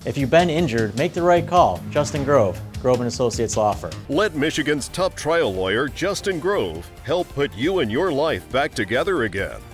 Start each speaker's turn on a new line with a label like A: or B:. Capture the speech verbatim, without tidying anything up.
A: If you've been injured, make the right call. Justin Grove, Grove and Associates Law Firm.
B: Let Michigan's top trial lawyer, Justin Grove, help put you and your life back together again.